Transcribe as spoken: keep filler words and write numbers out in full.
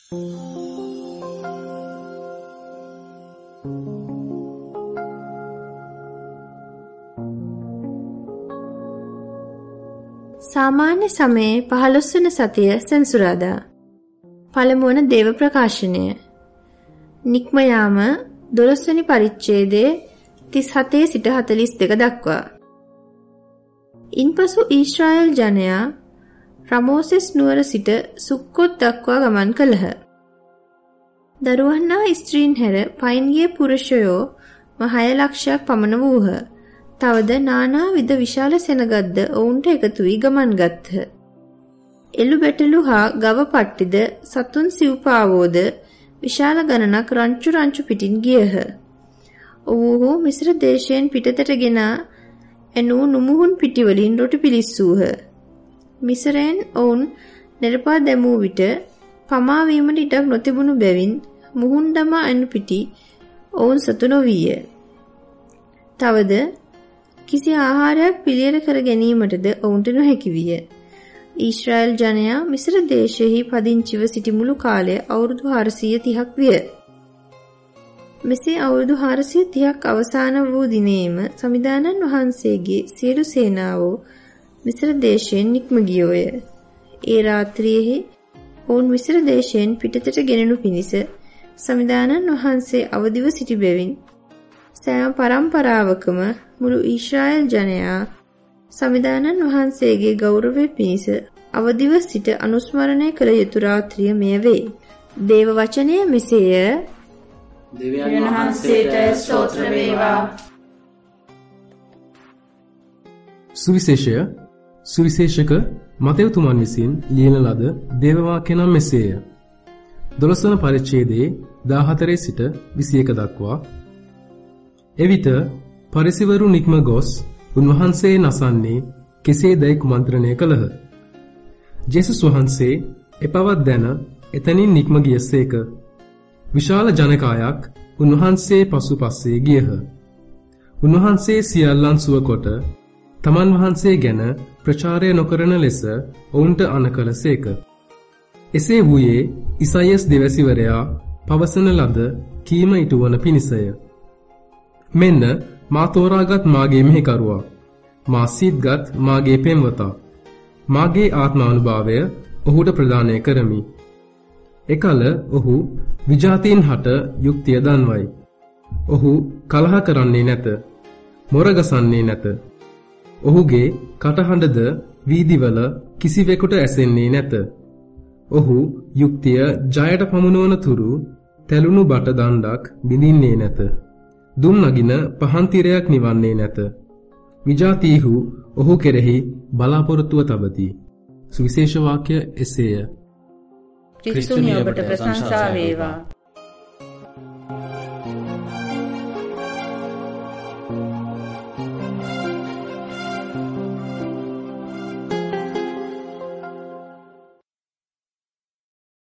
සාමාන්‍ය සමයේ පහළොස් වන සතිය සෙන්සුරාදා. පළමු වන දේව ප්‍රකාශනය. නික්ම යාම දොළොස් වෙනි පරිච්ඡේදයේ තිස් හතේ සිට හතළිස් දෙක දක්වා. ඉන්පසු ඊශ්‍රායෙල් ජනයා රමෝසෙස් නුවර සිට සුක්කොත් දක්වා ගමන් කළහ. දරුවන් හා ස්ත්‍රීන් හැර පයින්ගිය පුරුෂයෝ හය ලක්ෂයක් පමණ වූහ. තවද නානා විද විශාල සෙනගක්ද ඔවුන්ට එකතු වී ගමන් ගත්හ. එළු බැටළු හා ගව පට්ටිද සතුන් සිව්පාවෝද විශාල ගණනක් රංචු රංචු පිටින් ගියහ. ඔවුහු මිස්ර දේශයෙන් පිටතට ගෙන එනූ නුමුහුන් පිටිවලින් රොටි පිලිස්සූහ. මිසරෙන් ඔවුන් නිරපා දැමූ විට පමා වීමට ඉඩක් නොතිබුණු බැවින් මුහුන් දමා එනු පිටි ඔවුන් සතු නොවිය. තවද කිසි ආහාරයක් පිළියෙල කර ගැනීමටද ඔවුන්ට නොහැකි විය. ඊශ්‍රායෙල් ජනයා මිස්ර දේශයෙහි පදිංචිව සිටි මුළු කාලය අවුරුදු හාරසිය තිහක් විය. මෙසේ අවුරුදු හාරසිය තිහක් අවසාන වූ දිනේම සමිදානන් වහන්සේගේ සියලු සේනාවෝ මිස්ර දේශයෙන් නික්ම ගියෝය. ඒ රාත්‍රියේහි ඔවුන් මිස්ර දේශයෙන් පිටතට ගෙනෙනු පිණිස සමිදානන් වහන්සේ අවදිව සිටි බැවින් සෑම පරම්පරාවකම මුළු ඊශ්‍රායෙල් ජනයා සමිදානන් වහන්සේගේ ගෞරවය පිණිස අවදිව සිට අනුස්මරණය කළ යුතු රාත්‍රිය මෙය වේ. දේව වචනය මෙසේය. දෙවියන් වහන්සේට ස්තෝත්‍ර වේවා. සුවිශේෂය සුවිශේෂක මතෙව්තුමන් විසින් ලියන ලද දේව වාක්‍ය නම් මෙසේය. දොළොස් වන පරිච්ඡේදයේ දාහතරේ සිට විසි එක දක්වා. එවිට පරිසිවරු නික්ම ගොස් උන්වහන්සේ නසන්නේ කෙසේදැයි කුමන්ත්‍රණය කළහ. ජේසුස් වහන්සේ එපවත් දැන එතනින් නික්ම ගියසේක. විශාල ජනකායක් උන්වහන්සේ පසුපස්සේ ගියහ. උන්වහන්සේ සියල්ලන් සුවකොට තමන් වහන්සේ ගැන ප්‍රචාරය නොකරන ලෙස ඔවුන්ට අනකලසේක. එසේ වූයේ ඉසයියස් දෙවැසිවරයා පවසන ලද කීම ඉටුවන පිණිසය. මෙන්න මා තෝරාගත් මාගේ මෙහෙකරුවා, මා සිත්ගත් මාගේ පෙම්වතා, මාගේ ආත්මානුභාවය ඔහුට ප්‍රදානය කරමි. එකල ඔහු විජාතීන් හට යුක්තිය දන්වයි. ඔහු කලහ කරන්නේ නැත, මොරගසන්නේ නැත. ඔහුගේ කටහඬද වීදිවල කිසිවෙකුට ඇසෙන්නේ නැත. ඔහු යුක්තිය ජයට පමුණවන තුරු තැලුණු බට දණ්ඩක් බිඳින්නේ නැත. දුම් නගින පහන් තිරයක් නිවන්නේ නැත. විජාතීහු ඔහු කෙරෙහි බලාපොරොත්තුව තබති. සුවිශේෂ වාක්‍ය එසේය. ක්‍රිස්තුනි ඔබට ප්‍රශංසා වේවා.